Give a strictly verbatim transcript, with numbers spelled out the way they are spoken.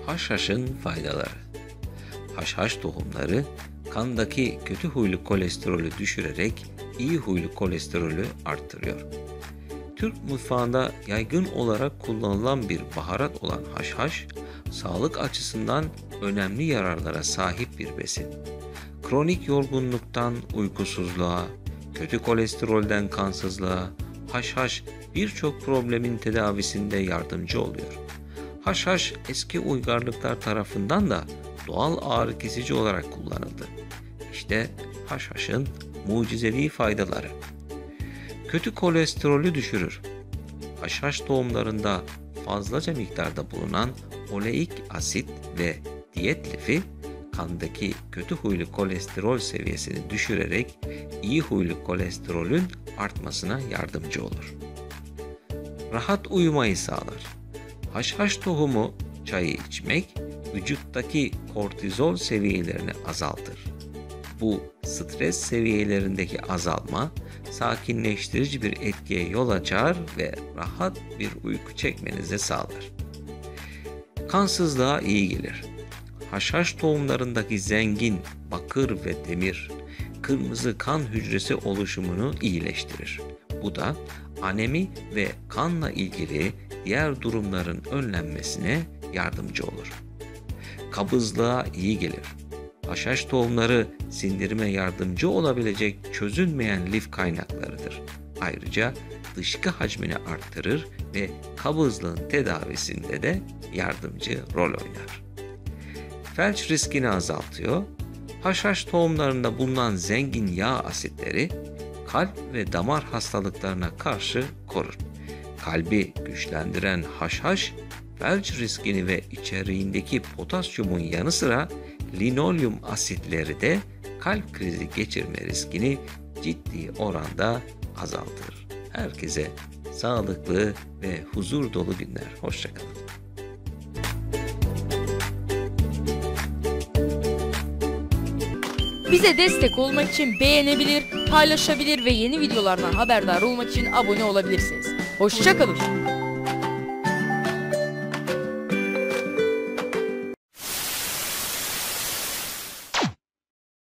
Haşhaşın faydaları. Haşhaş tohumları kandaki kötü huylu kolesterolü düşürerek iyi huylu kolesterolü arttırıyor. Türk mutfağında yaygın olarak kullanılan bir baharat olan haşhaş, sağlık açısından önemli yararlara sahip bir besin. Kronik yorgunluktan uykusuzluğa, kötü kolesterolden kansızlığa, haşhaş birçok problemin tedavisinde yardımcı oluyor. Haşhaş eski uygarlıklar tarafından da doğal ağrı kesici olarak kullanıldı. İşte haşhaşın mucizevi faydaları. Kötü kolesterolü düşürür. Haşhaş tohumlarında fazlaca miktarda bulunan oleik asit ve diyet lifi kandaki kötü huylu kolesterol seviyesini düşürerek iyi huylu kolesterolün artmasına yardımcı olur. Rahat uyumayı sağlar. Haşhaş tohumu çayı içmek vücuttaki kortizol seviyelerini azaltır. Bu stres seviyelerindeki azalma sakinleştirici bir etkiye yol açar ve rahat bir uyku çekmenizi sağlar. Kansızlığa iyi gelir. Haşhaş tohumlarındaki zengin bakır ve demir, kırmızı kan hücresi oluşumunu iyileştirir. Bu da anemi ve kanla ilgili diğer durumların önlenmesine yardımcı olur. Kabızlığa iyi gelir. Haşhaş tohumları sindirime yardımcı olabilecek çözünmeyen lif kaynaklarıdır. Ayrıca dışkı hacmini arttırır ve kabızlığın tedavisinde de yardımcı rol oynar. Felç riskini azaltıyor. Haşhaş tohumlarında bulunan zengin yağ asitleri kalp ve damar hastalıklarına karşı korur. Kalbi güçlendiren haşhaş, felç riskini ve içeriğindeki potasyumun yanı sıra linolyum asitleri de kalp krizi geçirme riskini ciddi oranda azaltır. Herkese sağlıklı ve huzur dolu günler. Hoşça kalın. Bize destek olmak için beğenebilir, paylaşabilir ve yeni videolardan haberdar olmak için abone olabilirsiniz. Hoşça kalın.